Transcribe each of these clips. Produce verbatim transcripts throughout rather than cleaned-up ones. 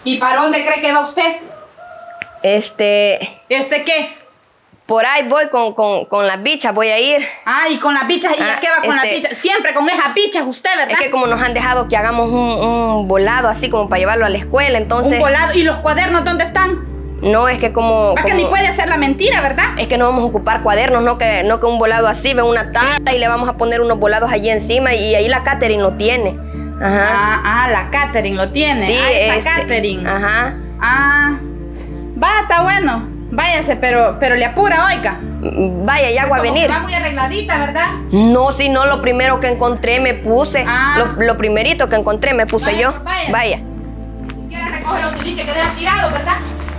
¿Y para dónde cree que va usted? Este... ¿Este qué? Por ahí voy con, con, con las bichas, voy a ir. Ah, y con las bichas, ¿y ah, a qué va con este, las bichas? Siempre con esas bichas usted, ¿verdad? Es que como nos han dejado que hagamos un, un volado así como para llevarlo a la escuela, entonces... ¿Un volado? ¿Y los cuadernos dónde están? No, es que como... Es como, que ni puede ser la mentira, ¿verdad? Es que no vamos a ocupar cuadernos, no que, no que un volado así, ve una taza y le vamos a poner unos volados allí encima y ahí la Catherine lo tiene. Ajá. Ah, ah, la Catherine lo tiene. Sí, ah, esa este, Catherine. Ajá. Ah, va, está bueno. Váyase, pero, pero le apura, oiga. Vaya, ya voy a venir. Va muy arregladita, ¿verdad? No, si no, lo primero que encontré me puse. Ah. Lo, lo primerito que encontré me puse vaya, yo. Vaya. Vaya. Si quiere recoger los tiliches que deja tirado, ¿verdad?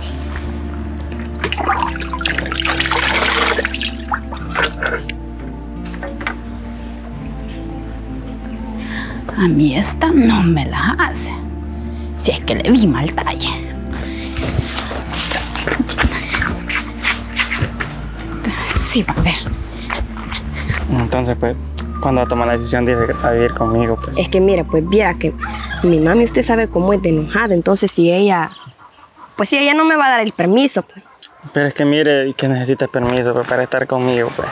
A mí esta no me la hace. Si es que le vi mal talle. Sí, va a ver. Entonces, pues, cuando va a tomar la decisión de irse a vivir conmigo, pues... Es que mira, pues viera que mi mami, usted sabe cómo es de enojada, entonces si ella... Pues si ella no me va a dar el permiso, pues... Pero es que mire, que necesita permiso pues, para estar conmigo, pues.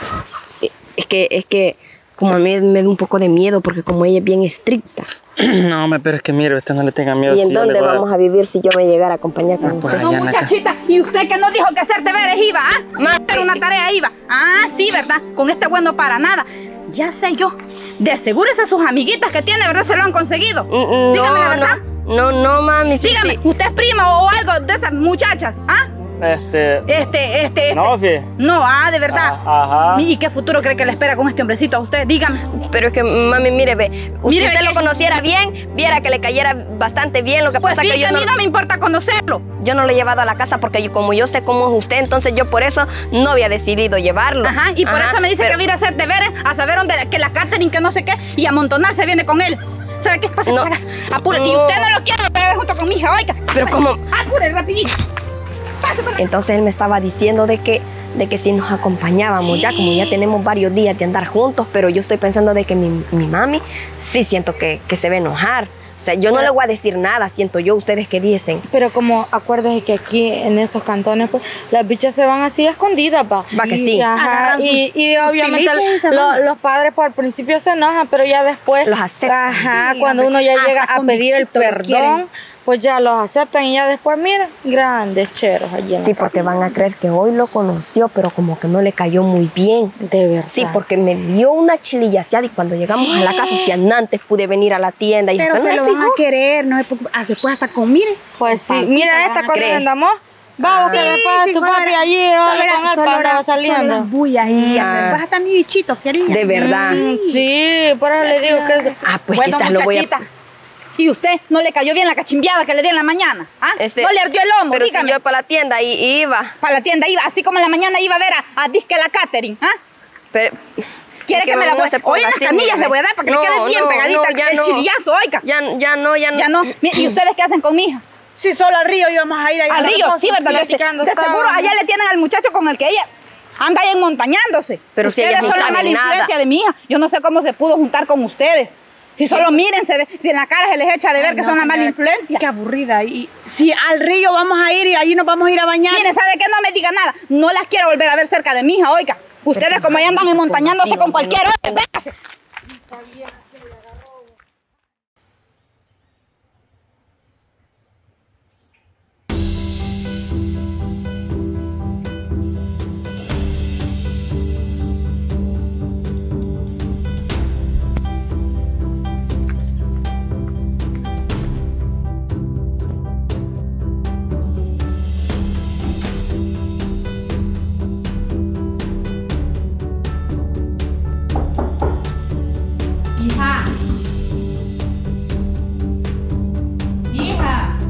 Es que, es que, como a mí me da un poco de miedo, porque como ella es bien estricta. No, hombre, pero es que mire, usted no le tenga miedo. ¿Y en si dónde a... vamos a vivir si yo me llegara a acompañar con ah, pues usted? No, muchachita, ¿y usted que no dijo que hacer deberes iba, ah? Más hacer una tarea iba. Ah, sí, ¿verdad? Con este bueno para nada. Ya sé yo. De asegúrese a sus amiguitas que tiene, ¿verdad? Se lo han conseguido. Mm, Dígame la no, verdad. no, no, no, mami. Sí, Dígame, sí. ¿usted es prima o algo de esas muchachas? ¿Ah? Este... Este, este, este. No, sí. No, ah, de verdad. Ah, ajá. ¿Y qué futuro cree que le espera con este hombrecito a usted? Dígame. Pero es que, mami, mire, ve, si Mire, usted ve lo que- conociera bien, viera que le cayera bastante bien. Lo que Pues pasa sí, es que que yo a mí no, no me importa conocerlo. yo no lo he llevado a la casa porque yo, como yo sé cómo es usted, entonces yo por eso no había decidido llevarlo. Ajá, y por Ajá, eso me dice pero- que va a ir a hacer deberes, a saber dónde, que la Catherine, que no sé qué, y a amontonarse viene con él. ¿Sabe qué? Pase No. por la casa. Apure. Y No. usted no lo quiere ver junto con mi hija, oiga. Pero Pase, como- Apure, rapidito. Pase por la... Entonces él me estaba diciendo de que, de que si nos acompañábamos, ya como ya tenemos varios días de andar juntos, pero yo estoy pensando de que mi, mi mami sí siento que, que se va a enojar. O sea, yo no le voy a decir nada, siento yo, ustedes que dicen. Pero como acuérdese que aquí en estos cantones, pues, las bichas se van así escondidas, pa. Va que sí. Ajá, Agarran y, sus- y sus obviamente piliches y se lo- van. los padres por el principio se enojan, pero ya después... Los aceptan. Ajá, Sí, cuando hombre, uno ya hasta llega a con pedir el bichito lo perdón, quieren. pues ya los aceptan y ya después, mira, grandes cheros allí en la Sí, casa. porque van a creer que hoy lo conoció, pero como que no le cayó muy bien. De verdad. Sí, porque me dio una chilillaseada y cuando llegamos a la casa, si antes pude venir a la tienda y Pero usted no se se lo van fijó. a querer, no se preocupe. Ah, después hasta con, mire. Pues sí, Pancita, mira van esta a cosa que creer. andamos. Va, que Sí, después sí, tu solo papi era- allí, solo ahora era- con él solo andaba era- solo saliendo. las bullas y Ah. vas hasta mi bichito, querida. De verdad. Mm, sí, por eso le digo que... Ah, pues Bueno, quizás lo voy a... muchachita, ¿y usted no le cayó bien la cachimbiada que le di en la mañana? ¿Ah? Este, ¿No le ardió el lomo? Pero Dígame. si yo para la tienda y y iba. Para la tienda iba, así como en la mañana iba a ver a, a disque la Catherine, ¿ah? Pero, ¿Quiere es que, me la no voy se a... ponga Hoy en las así, canillas mire. le voy a dar para que No, le quede bien no, pegadita no, el, ya el no. chilillazo, oiga. Ya, ya no, ya no. Ya no. Mire, ¿y ustedes qué hacen con mi hija? Sí, solo al río íbamos a ir allá. Al a río, Reposo. sí, ¿verdad? De, platicando de estábamos. seguro allá le tienen al muchacho con el que ella anda ahí montañándose. Pero si ustedes ellas ni son la saben mala nada. influencia de mi hija. Yo no sé cómo se pudo juntar con ustedes. Si solo miren, se ve, si en la cara se les echa de ver Ay, que no, son la mala señora, influencia. Qué aburrida. Y si al río vamos a ir y allí nos vamos a ir a bañar. Mire, ¿sabe qué? No me diga nada. No las quiero volver a ver cerca de mi hija, oiga. Ustedes como ya andan montañándose con cualquier hombre, véngase. Hija. Hija.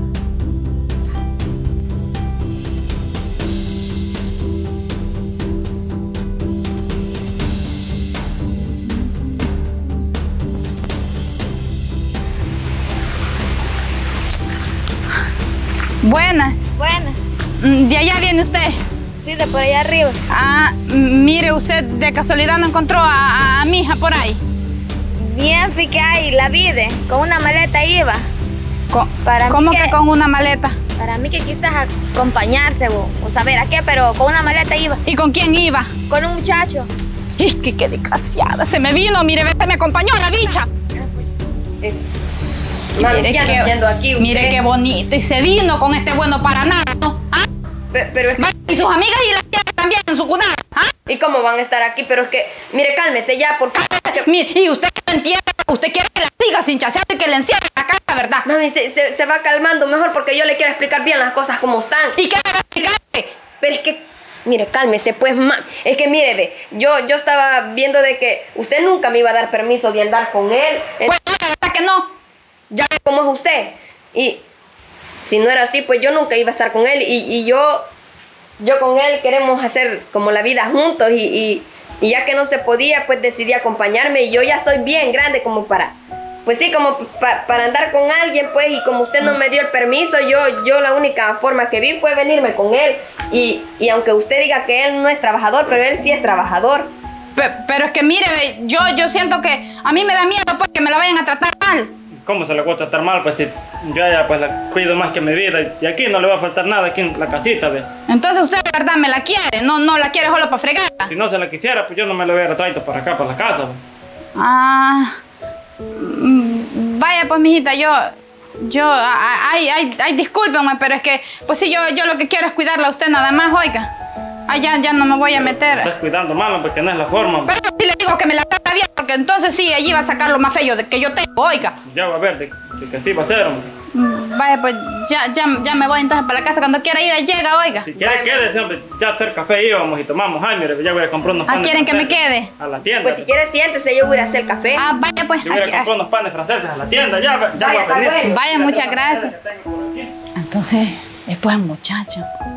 Buenas. Bueno, Mm, ¿De allá viene usted? sí, de por allá arriba. Ah, m- mire, usted de casualidad no encontró a, a- a mi hija por ahí. Bien, fíjate ahí, la vide, con una maleta iba. Co- Para mí ¿Cómo que- que con una maleta? Para mí que quizás acompañarse o, o saber a qué, pero con una maleta iba. ¿Y con quién iba? Con un muchacho. ¡Ih, qué, qué desgraciada! Se me vino, mire, se me acompañó la bicha. Mami, Mire ¿qué anda qué- haciendo aquí usted? Mire qué bonito. Y se vino con este bueno para nada, ¿no? ¿Ah? Pe- Pero es que- Vaya, y sus amigas y las tiene también en su cunada. ¿Ah? ¿Y cómo van a estar aquí? Pero es que, mire, cálmese ya, por favor. Mire, y usted que no entiende, usted quiere que la siga sin chasear y que le encierre en la casa, ¿verdad? Mami, se, se, se va calmando mejor porque yo le quiero explicar bien las cosas como están. ¿Y qué me va a explicar? Pero es que, mire, cálmese, pues, ma. Es que, mire, ve, yo, yo estaba viendo de que usted nunca me iba a dar permiso de andar con él. Pues no, la verdad que no. Ya ve cómo es usted. Y si no era así, pues yo nunca iba a estar con él. Y, y yo, yo con él queremos hacer como la vida juntos. Y, y, y ya que no se podía, pues decidí acompañarme. Y yo ya estoy bien grande como para, pues sí, como pa- para andar con alguien, pues. Y como usted no me dio el permiso, yo, yo la única forma que vi fue venirme con él. Y, y aunque usted diga que él no es trabajador, pero él sí es trabajador. Pe- pero es que mire, ve, yo, yo siento que a mí me da miedo pues, que me la vayan a tratar mal. ¿Cómo se le va a tratar mal? Pues si yo ya pues la cuido más que mi vida y aquí no le va a faltar nada aquí en la casita, ve. Entonces usted de verdad me la quiere, no, no la quiere solo para fregarla. Si no se la quisiera, pues yo no me lo hubiera traído para acá, para la casa, ve. Ah, mm, vaya pues mijita, yo, yo, a- ay, ay, ay, discúlpenme, pero es que, pues sí, yo, yo lo que quiero es cuidarla a usted nada más, oiga. Ay, ya, ya no me voy a meter. Estás cuidando mal, porque no es la forma. Pero sí le digo que me la trata bien, porque entonces sí, allí va a sacar lo más feo de que yo tengo, oiga. Ya va a ver de, de que así va a ser, hombre. Mm, Vaya, pues ya, ya, ya me voy entonces para la casa. Cuando quiera ir, llega, oiga. Si quiere, quédese, hombre. Ya a hacer café íbamos y tomamos. Ay, mire, ya voy a comprar unos Ah, panes ¿quieren que me franceses quede? a la tienda. Pues si quiere, siéntese, yo voy a ir a hacer café. Ah, vaya pues. Yo voy a aquí- comprar unos panes franceses a la tienda. Ya, ya Vaya, voy a está venir. bueno. Vaya, muchas gracias. Que tengo por aquí. Entonces, después el muchacho.